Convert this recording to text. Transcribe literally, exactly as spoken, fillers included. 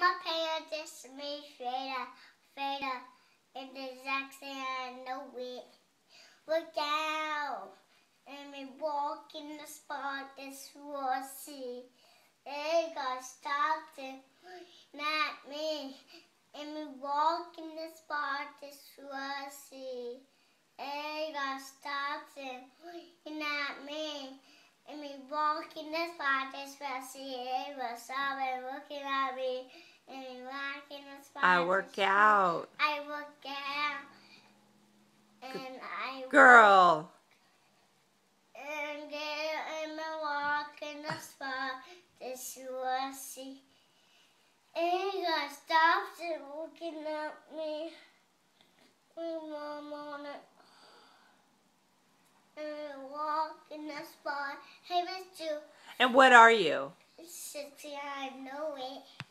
my parents just made Freda, Freda, and the exact same I know it. Look out, and we walk in the spot this was see. They got stopped and not me. And we walk in the spot this was see. They got stopped and not me. And we walk in the spot this was see. They was stopped and looking at me. And we walk in the spot. I work out. I work out. And I Girl. And there and I walk in the spot this was see. And he got stopped and looking at me. My mom on it. And I walk in the spot. Hey, Miss Ju. And what are you? Sixty, I know it.